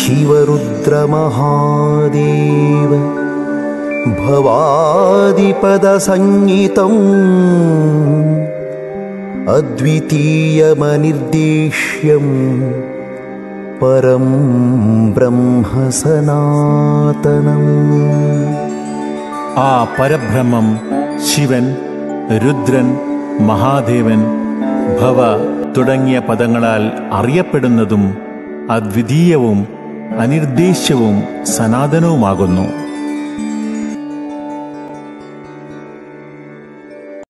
शिवरुद्रमहादेव भवादिपदसंज्ञितम् अद्वितीयमनिर्देश्यं परं ब्रह्म सनातनम्. ആ പരബ്രഹ്മം ശിവൻ, രുദ്രൻ, മഹാദേവൻ, ഭവ തുടങ്ങിയ പദങ്ങളാൽ അറിയപ്പെടുന്നതും അദ്വിതീയവും അനിർദ്ദേശ്യവും സനാതനവുമാകുന്നു.